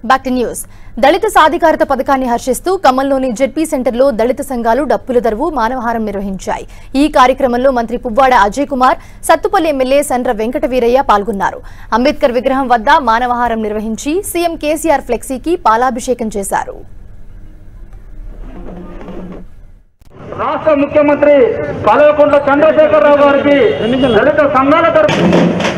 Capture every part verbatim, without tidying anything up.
Back to news. దళిత సాధికారత పథకాన్ని హర్షిస్తూ ఖమ్మంలోని ZP సెంటర్లో దళిత సంఘాలు డప్పుల దరువు మానవహారం నిర్వహించాయి. ఈ కార్యక్రమంలో మంత్రి పువ్వాడ అజయ్ కుమార్, సత్తుపల్లి ఎమ్మెల్యే సండ్ర వెంకట వీరయ్య పాల్గొన్నారు. అంబేద్కర్ విగ్రహం వద్ద మానవహారం నిర్వహించి సీఎం కేసీఆర్ ఫ్లెక్సీకి పాలాభిషేకం చేశారు. రాష్ట్ర ముఖ్యమంత్రి కల్వకుంట్ల చంద్రశేఖరరావు గారికి దళిత సంఘాల తరఫున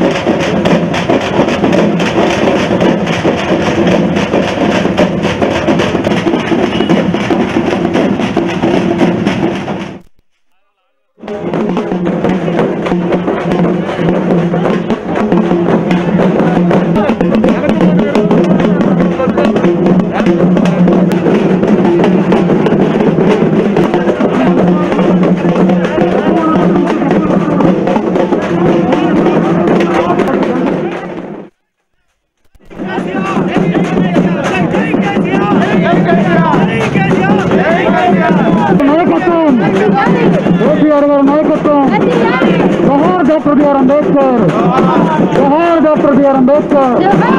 जोहार डॉक्टर बी आर अंबेडकर, जोहार doctor B R Ambedkar.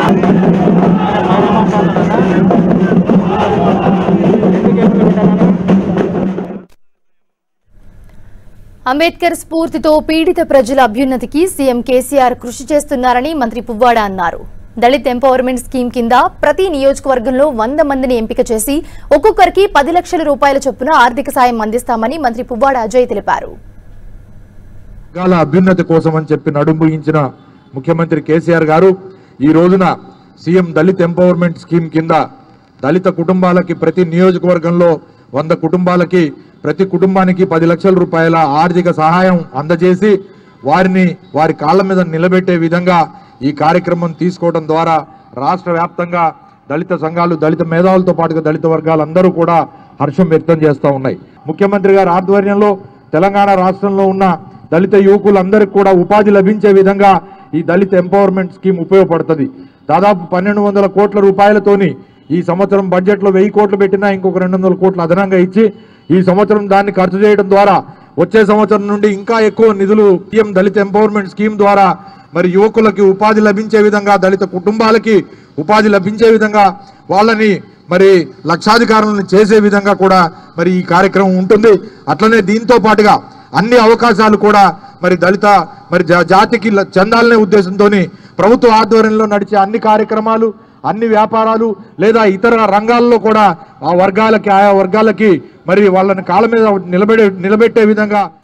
Ambedkar స్ఫూర్తితో పీడిత ప్రజల అభ్యున్నతికి సీఎం కేసీఆర్ కృషి చేస్తున్నారని మంత్రి పువ్వాడ అన్నారు. దళిత్ ఎంపవర్మెంట్ స్కీమ్ కింద ప్రతి నియోజకవర్గంలో వంద మందిని ఎంపిక చేసి ఒక్కొక్కరికి పది లక్షల రూపాయల చొప్పున ఆర్థిక సాయం అందిస్తామని మంత్రి పువ్వాడ అజయ్ తెలిపారు. అభ్యున్నతి కోసం అని చెప్పి నడుంబించిన ముఖ్యమంత్రి కేసీఆర్ గారు ఈ రోజున సీఎం దళిత్ ఎంపవర్మెంట్ స్కీమ్ కింద దళిత కుటుంబాలకి ప్రతి నియోజకవర్గంలో వంద కుటుంబాలకి ప్రతి కుటుంబానికి పది లక్షల రూపాయల ఆర్థిక సహాయం అందజేసి వారిని వారి కాళ్ళ మీద నిలబెట్టే విధంగా ఈ కార్యక్రమం తీసుకోవడం ద్వారా రాష్ట్ర వ్యాప్తంగా దళిత సంఘాలు, దళిత మేధావులతో పాటుగా దళిత వర్గాలందరూ కూడా హర్షం వ్యక్తం చేస్తూ ఉన్నాయి. ముఖ్యమంత్రి గారి ఆధ్వర్యంలో తెలంగాణ రాష్ట్రంలో ఉన్న దళిత యువకులందరికీ కూడా ఉపాధి లభించే విధంగా ఈ దళిత ఎంపవర్మెంట్ స్కీమ్ ఉపయోగపడుతుంది. దాదాపు పన్నెండు వందల కోట్ల రూపాయలతోని ఈ సంవత్సరం బడ్జెట్లో వెయ్యి కోట్లు పెట్టినా ఇంకొక రెండు వందల కోట్లు అదనంగా ఇచ్చి ఈ సంవత్సరం దాన్ని ఖర్చు చేయడం ద్వారా వచ్చే సంవత్సరం నుండి ఇంకా ఎక్కువ నిధులు సీఎం దళిత ఎంపవర్మెంట్ స్కీమ్ ద్వారా మరి యువకులకి ఉపాధి లభించే విధంగా, దళిత కుటుంబాలకి ఉపాధి లభించే విధంగా, వాళ్ళని మరి లక్షాధికారులను చేసే విధంగా కూడా మరి ఈ కార్యక్రమం ఉంటుంది. అట్లనే దీంతో పాటుగా అన్ని అవకాశాలు కూడా మరి దళిత మరి జాతికి చెందాలనే ఉద్దేశంతో ప్రభుత్వ ఆధ్వర్యంలో నడిచే అన్ని కార్యక్రమాలు, అన్ని వ్యాపారాలు లేదా ఇతర రంగాల్లో కూడా ఆ వర్గాలకి ఆయా వర్గాలకి మరి వాళ్ళని కాళ్ళ మీద నిలబెడే నిలబెట్టే విధంగా